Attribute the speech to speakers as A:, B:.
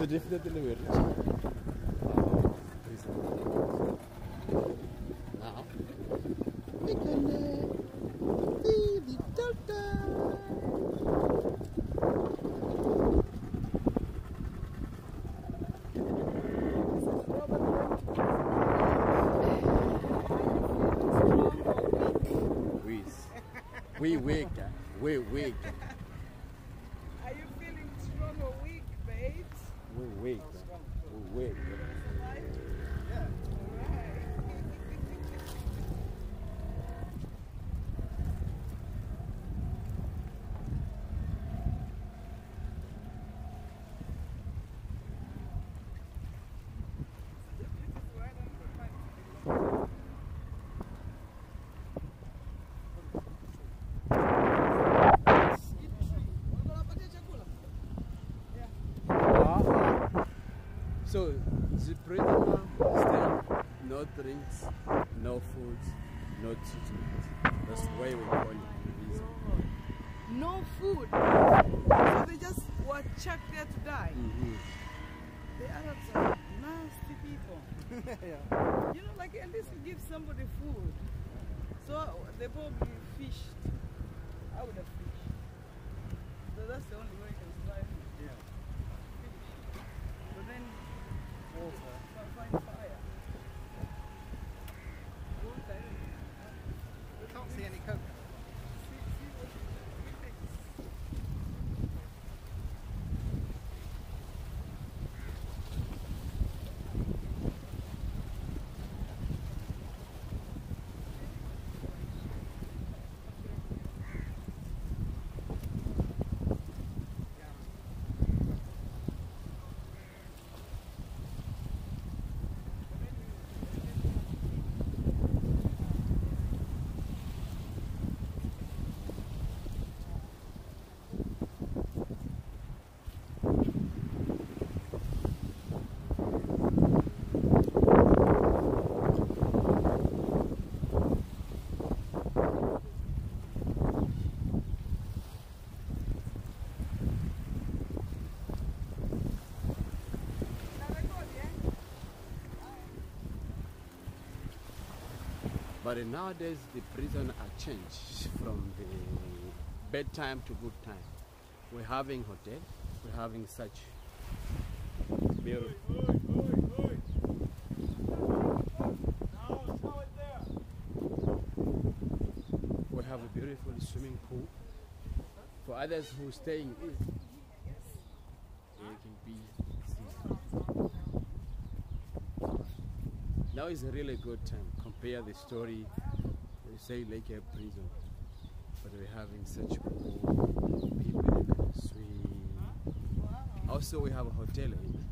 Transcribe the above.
A: So definitely we're reaching prison. Now we can see the tortoise. We wake.
B: Are you feeling strong or weak, babes?
A: We wake.
B: Yeah. Alright.
A: So the prisoner still no drinks, no food, no treatment. That's why we call it prison.
B: No food. So they just were chucked there to die. The Arabs are nasty people.
C: Yeah.
B: You know, like at least you give somebody food. So they probably fished. I would have fished. So that's the only way you can survive.
C: Yeah.
B: Fish. But then
C: Water.
B: find fire. Water.
C: We can't see any coconut.
B: See what it takes.
A: But nowadays the prison are changed from the bedtime to good time. We're having hotel, we're having such beautiful. We have a beautiful swimming pool for others who staying in. They can be. Now is a really good time. Compare the story, they say like a prison, but we're having such pool, people that can swim. Also we have a hotel here.